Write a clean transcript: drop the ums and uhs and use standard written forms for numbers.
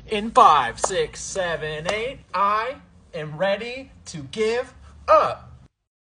In 5, 6, 7, 8, I am ready to give up.